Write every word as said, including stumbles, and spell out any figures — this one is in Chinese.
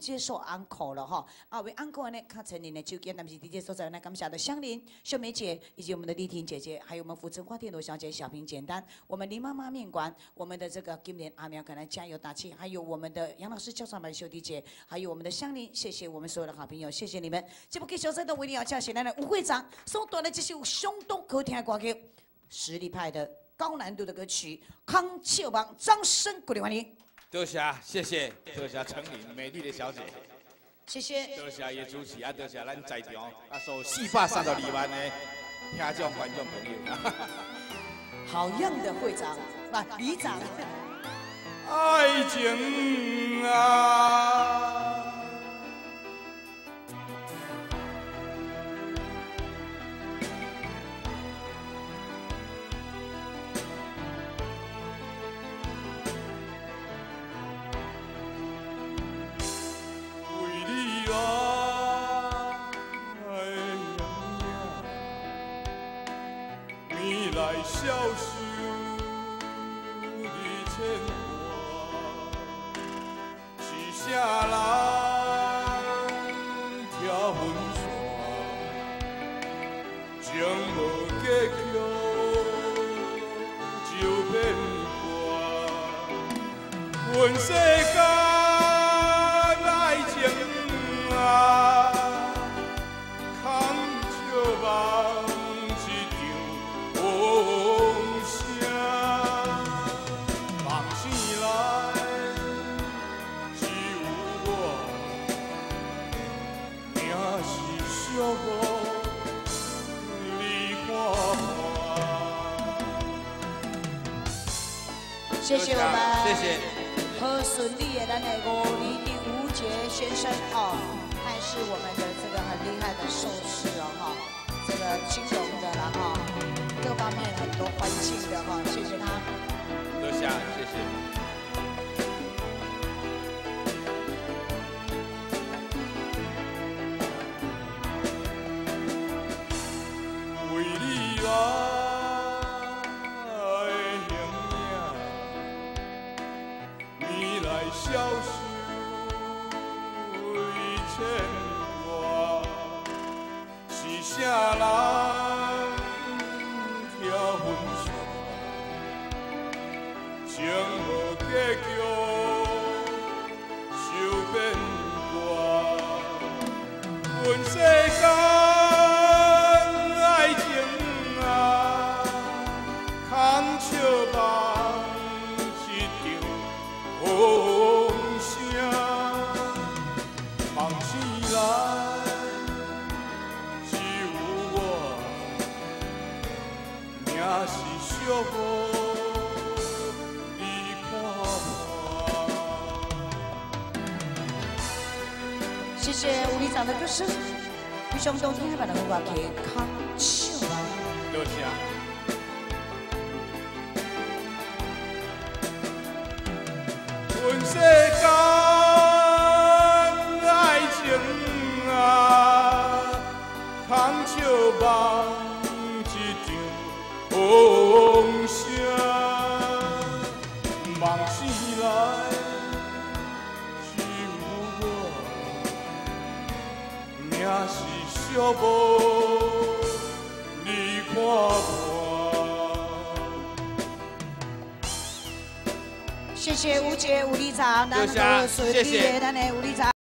接受 uncle 了哈，啊，为 uncle 呢，看成年的就业，那么是 D J 所在那感谢的香菱、秀梅姐，以及我们的丽婷姐姐，还有我们福成花店罗小姐、小平简单，我们林妈妈面馆，我们的这个今年阿苗可能加油打气，还有我们的杨老师、教上班秀弟姐，还有我们的香菱，谢谢我们所有的好朋友，谢谢你们。这部给小生的为你要叫现在的吴会长所带来这首相当好听的歌曲，实力派的高难度的歌曲《康秀王》，掌声鼓励欢迎。 多谢，谢谢，多谢陈琳，美丽的小姐。 谢谢。 多谢叶主持啊，多谢咱在场啊，所四百三十二万的听众观众朋友。 好样的，会长，不，里长。 爱情啊，来消受你牵挂，是啥人挑阮线，情无结局就变卦，阮世间爱情啊，空笑梦。 谢谢我们， 谢谢。 和顺利的咱的吴丽的吴杰先生哦，还是我们的这个很厉害的术士哦哈，这个金融的啦哈，各方面很多环境的哈，谢谢他。 多谢，谢谢。 消受牵挂，是啥人挑阮线？情无结局就变卦，阮世间爱情啊，空笑梦一场。哦。 也是寂寞，你看谢谢吴里长的歌声，非常动听，把咱们歌曲《康秀王》。 多谢。阮世间爱情啊，空笑梦。 风声，梦醒来只有我，命是寂寞，你看我。 谢谢吴杰吴里长，咱们顺利的咱的吴里长。